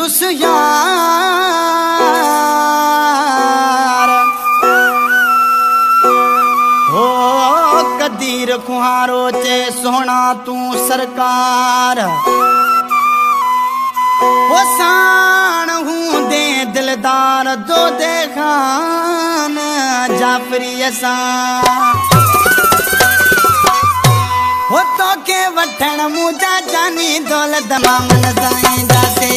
कंजूस यार हो कदीर खुहारो चे सोना तू सरकार वो शान हूँ दे दिलदार दो दे खान जाफरी असा हो तो के वठण मुझा जानी दौलत मामन साईं दासे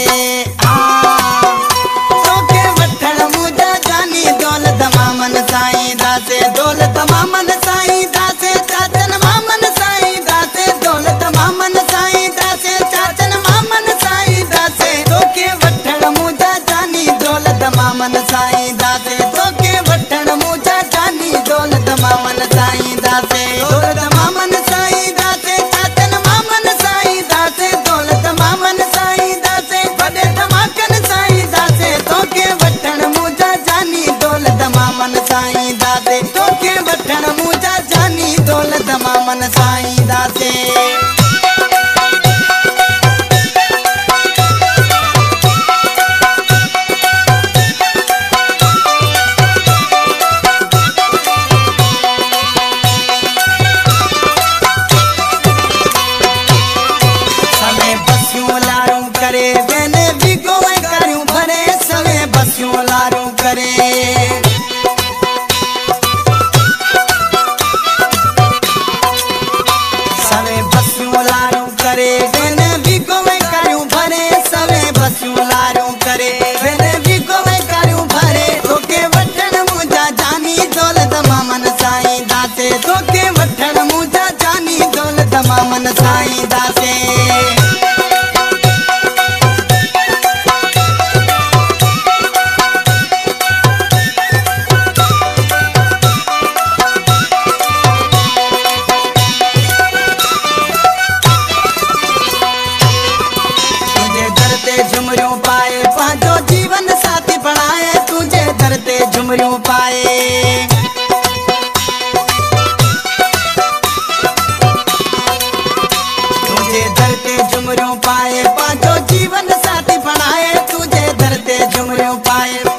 तो के वठण मुझा जानी दौलत मामन साईं दासे दौलत मामन साईं दासे चाचन मामन साईं दासे दौलत मामन साईं दासे चाचन मामन साईं दासे तो के वठण मुझा जानी दौलत मामन साईं दासे तो के वठण मुझा जानी दौलत मामन साईं दासे दौलत मामन साईं दासे चाचन मामन साईं दासे दौलत मामन साईं दासे बड़े धमाकन साईं दासे तो के वठण मुझा जानी दौलत मामन साईं दासे तो के वठण मुझा जानी दौलत मामन साईं दासे मामन साईं दासे तुझे धरते झुमरियों पाए पांचो जीवन साथी बनाए तुझे धरते झुमरियों पाए झुमरियों पाए पांचों जीवन साथी बनाए तुझे धरते झुमरियों पाए